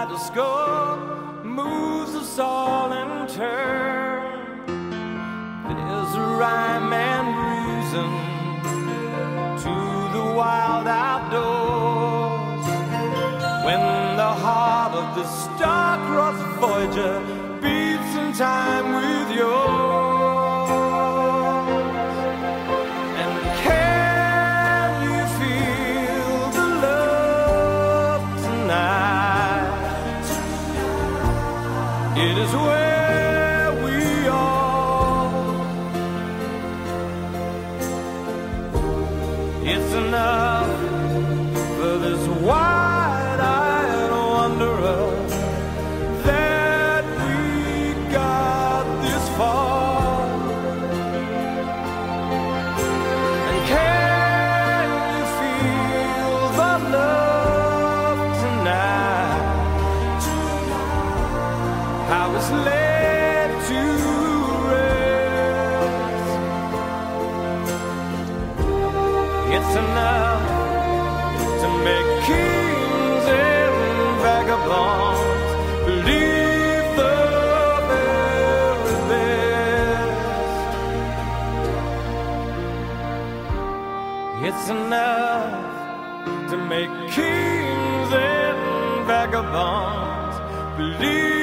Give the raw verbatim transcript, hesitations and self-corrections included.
kaleidoscope moves us all in turn. There's a rhyme and reason to the wild outdoors. When the heart of the star-crossed Voyager beats in time with yours. And can you feel the love tonight? It is where we are. It's enough for this wide-eyed wanderer that we got this far. And can you feel the love tonight? How it's laid to rest. It's enough to make kings and vagabonds believe the very best. It's enough to make kings and vagabonds believe